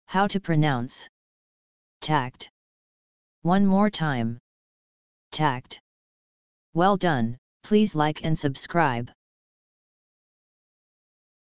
How to pronounce tacked. One more time. Tacked. Well done, please like and subscribe.